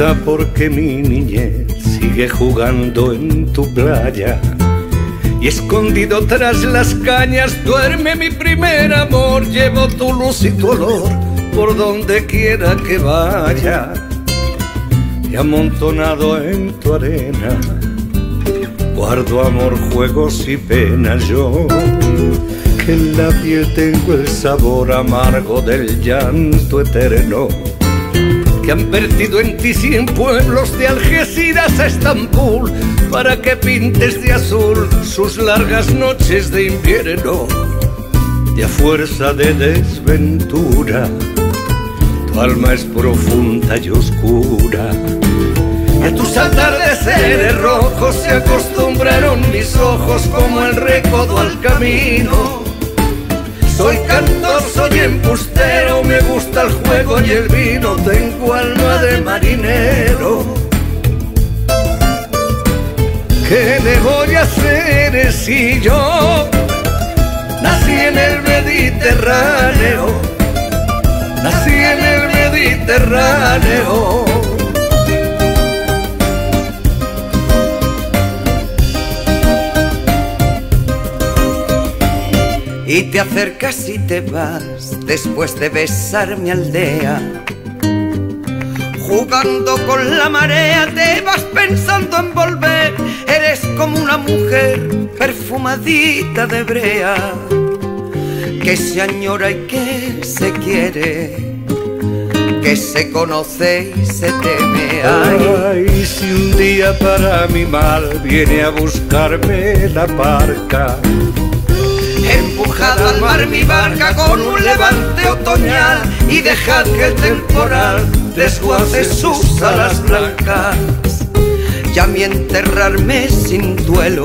risa porque mi niñez sigue jugando en tu playa, y escondido tras las cañas duerme mi primer amor. Llevo tu luz y tu olor por donde quiera que vaya, y amontonado en tu arena guardo amor, juegos y penas. Yo, que en la piel tengo el sabor amargo del llanto eterno, que han vertido en ti 100 pueblos de Algeciras a Estambul, para que pintes de azul sus largas noches de invierno. Y a fuerza de desventura tu alma es profunda y oscura, y a tus atardeceres rojos se acostumbraron mis ojos como el recodo al camino. Soy cantor, soy embustero, me gusta el juego y el vino, tengo alma de marinero. ¿Qué le voy a hacer si yo nací en el Mediterráneo? Nací en el Mediterráneo. Y te acercas y te vas después de besar mi aldea. Jugando con la marea te vas pensando en volver. Eres como una mujer perfumadita de brea, que se añora y que se quiere, que se conoce y se teme. Ay, si un día para mi mal viene a buscarme la barca, empujad al mar mi barca con un levante otoñal, y dejad que el temporal desguace sus alas blancas, y a mí enterrarme sin duelo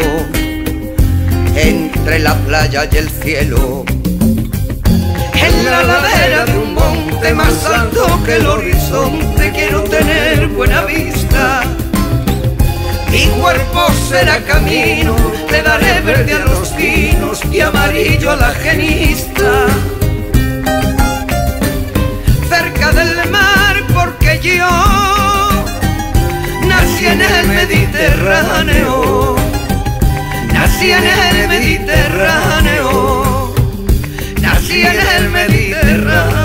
entre la playa y el cielo, en la ladera de un monte más alto que el horizonte. Quiero tener buena vista, mi cuerpo será camino, le daré verde a los pinos y amarillo a la genista. Cerca del mar porque yo nací en el Mediterráneo, nací en el Mediterráneo, nací en el Mediterráneo.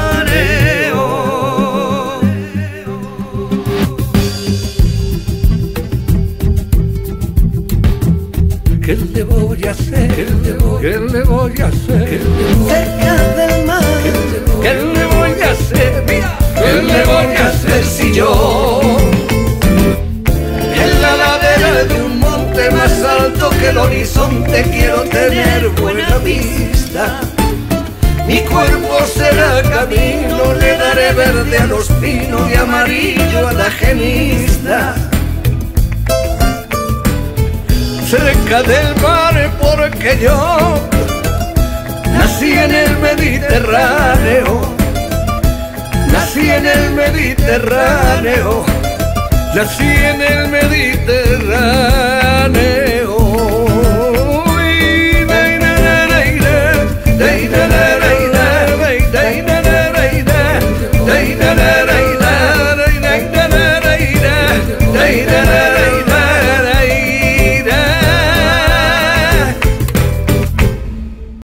¿qué le voy a hacer? ¿Qué le voy a hacer? Cerca del mar, ¿qué le voy a hacer? ¿Qué le voy a hacer si yo en la ladera de un monte más alto que el horizonte quiero tener buena vista? Mi cuerpo será camino, le daré verde a los pinos y amarillo a la genista. cerca del mar porque yo nací en el Mediterráneo, nací en el Mediterráneo, nací en el Mediterráneo.